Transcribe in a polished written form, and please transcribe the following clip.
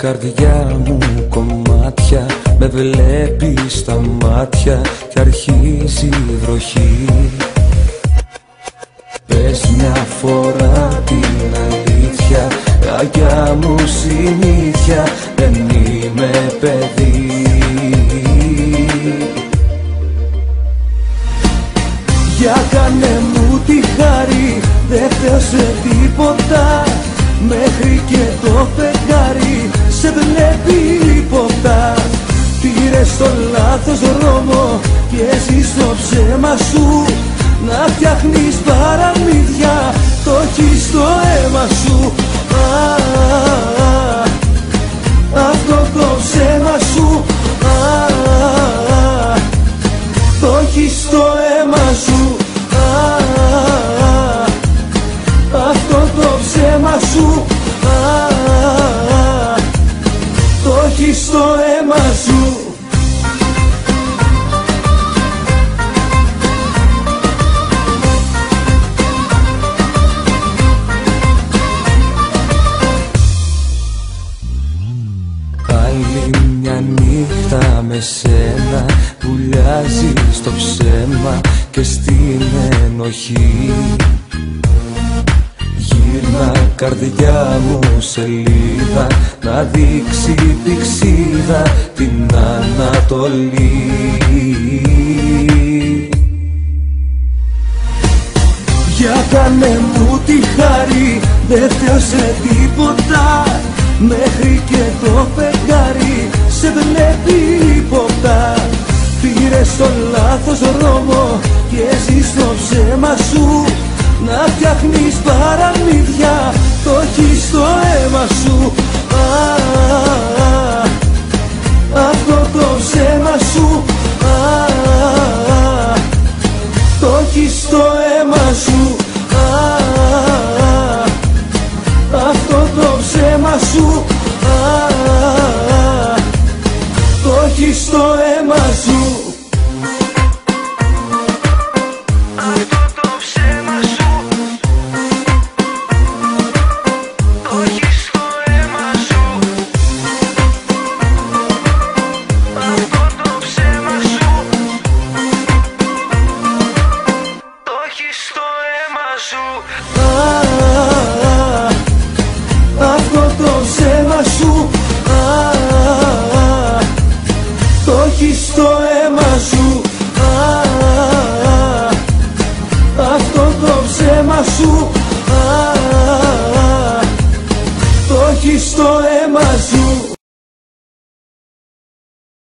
καρδιά μου κομμάτια, με βλέπεις στα μάτια και αρχίζει η βροχή. Πες μια φορά την αλήθεια, κακιά μου συνήθεια, δεν είμαι παιδί. Για κάνε μου τη χάρη, δεν φταίω σε τίποτα, μέχρι και το φεγγάρι σε βλέπει υποπτά. Πήρες το λάθος δρόμο και ζεις το ψέμα σου, να φτιάχνεις παραμύθια, το έχεις στο αίμα σου. Αυτό το ψέμα σου, το έχεις στο αίμα σου. Αυτό το ψέμα σου, το έχεις στο αίμα σου. Άλλη μια νύχτα με σένα, βουλιάζεις το ψέμα και στην ενοχή. Γύρνα καρδιά μου σελίδα, να δείξει πηξίδα την Ανατολή. Για κάνε μου τη χάρη, δεν φταίω σε τίποτα, μέχρι και το φεγγάρι σε βλέπει υποπτά. Πήρες το λάθος δρόμο και ζεις το ψέμα σου, να φτιάχνεις παραμύθια, το έχεις στο αίμα σου. Αυτό το ψέμα σου, το έχεις στο αίμα σου. Αυτό το ψέμα σου, το έχεις στο αίμα σου. Αυτό το ψέμα σου, το έχεις στο αίμα σου. Αυτό το ψέμα σου, το έχεις στο αίμα σου.